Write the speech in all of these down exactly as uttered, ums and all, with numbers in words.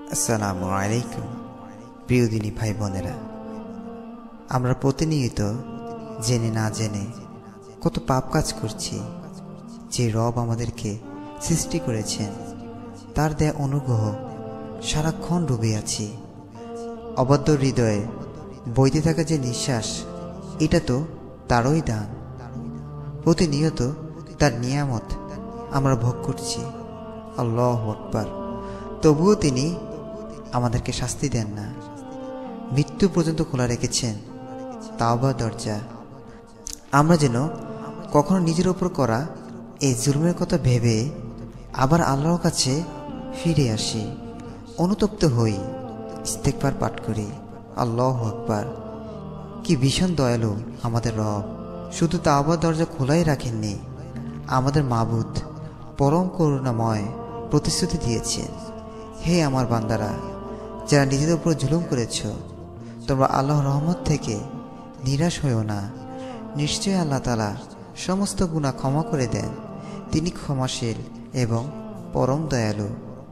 আসসালামু আলাইকুম প্রিয় দিনী ভাই বোনেরা, আমরা প্রতিনিয়ত জেনে না জেনে কত পাপ কাজ করছি। যে রব আমাদেরকে সৃষ্টি করেছেন, তার দেয়া অনুগ্রহ সারাক্ষণ ডুবে আছি। অবাধ্য হৃদয়ে বইতে থাকা যে নিঃশ্বাস, এটা তো তারই দান। প্রতিনিয়ত তার নিয়ামত আমরা ভোগ করছি। আল্লাহু আকবার। তবুও তিনি আমাদেরকে শাস্তি দেন না, মৃত্যু পর্যন্ত খোলা রেখেছেন তাওবা দরজা। আমরা যেন কখনো নিজের ওপর করা এই জুলুমের কথা ভেবে আবার আল্লাহর কাছে ফিরে আসি, অনুতপ্ত হই, ইস্তেগফার পাঠ করি। আল্লাহু আকবার। কি ভীষণ দয়ালু আমাদের রব! শুধু তাওবা দরজা খোলাই রাখেননি, আমাদের মাবুদ পরম করুণাময় প্রতিশ্রুতি দিয়েছেন, হে আমার বান্দারা, যারা নিজেদের উপর জুলুম করেছ, তোমরা আল্লাহর রহমত থেকে নিরাশ হইও না। নিশ্চয়ই আল্লাহ তাআলা সমস্ত গুনাহ ক্ষমা করে দেন। তিনি ক্ষমাশীল এবং পরম দয়ালু।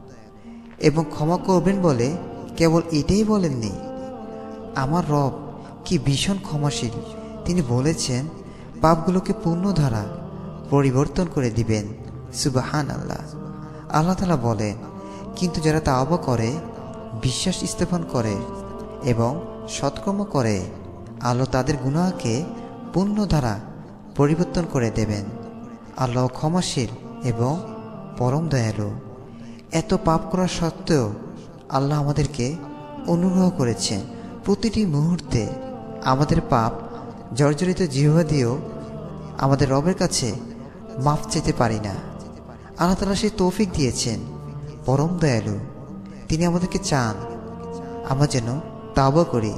এবং ক্ষমা করবেন বলে কেবল এটাই বলেননি, আমার রব কি ভীষণ ক্ষমাশীল। তিনি বলেছেন পাপগুলোকে পূর্ণ ধারা পরিবর্তন করে দিবেন। সুবহানাল্লাহ। আল্লাহ তাআলা বলেন, কিন্তু যারা তাওবা করে, বিশ্বাস স্থাপন করে এবং সৎকর্ম করে, আল্লাহ তাদের গুনাহকে পূর্ণ ধারা পরিবর্তন করে দেবেন। আল্লাহ ক্ষমাশীল এবং পরম দয়ালু। এত পাপ করা সত্ত্বেও আল্লাহ আমাদেরকে অনুগ্রহ করেছেন। প্রতিটি মুহূর্তে আমাদের পাপ জর্জরিত জিহ্বা দিয়েও আমাদের রবের কাছে মাফ চেতে পারি না। আল্লাহ তাআলা সেই তৌফিক দিয়েছেন। পরম দয়ালু। তিনি আমাদেরকে চান আমরা যেন তাওবা করি।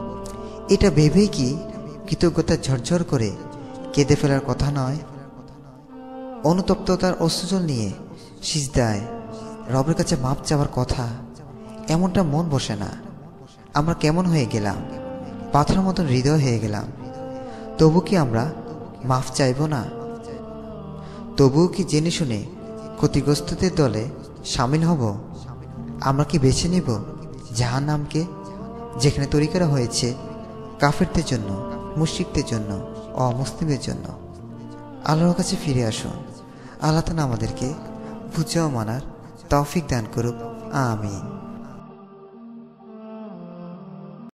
এটা ভেবেই কি কৃতজ্ঞতা ঝরঝর করে কেঁদে ফেলার কথা নয়? অনুতপ্ততার অশ্রুজল নিয়ে সিজদায় রবের কাছে মাপ চাওয়ার কথা। এমনটা মন বসে না। আমরা কেমন হয়ে গেলাম? পাথরের মতন হৃদয় হয়ে গেলাম। তবু কি আমরা মাফ চাইব না? তবুও কি জেনে শুনে ক্ষতিগ্রস্তদের দলে সামিল হব? আমরা কি বেছে নিব জাহান্নামকে, যেখানে তৈরি করা হয়েছে কাফেরদের জন্য, মুশরিকদের জন্য, অমুসলিমদের জন্য? আল্লাহর কাছে ফিরে আসুন। আল্লাহ তাআলা আমাদেরকে বুঝাও মানার তৌফিক দান করুক। আমিন।